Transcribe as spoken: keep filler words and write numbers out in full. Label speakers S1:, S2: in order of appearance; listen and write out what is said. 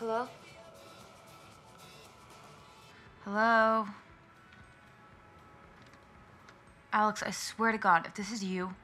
S1: Hello?
S2: Hello? Alex, I swear to God, if this is you,